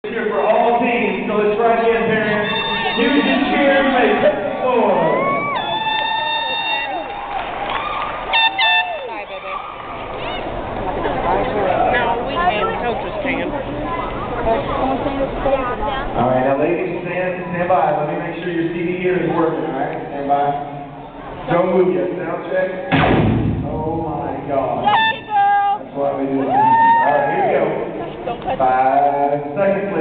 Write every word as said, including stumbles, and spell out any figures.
Here for all teams, so let's try again, parents. Use your cheer and make it score. Sorry, baby. No, we can. Coaches can. All right, now ladies, stand, stand by. Let me make sure your C D here is working, all right? Stand by. Don't move yet. Sound check. Oh, my God. Love you, girl. That's why we do it. All right, here we go. Five seconds,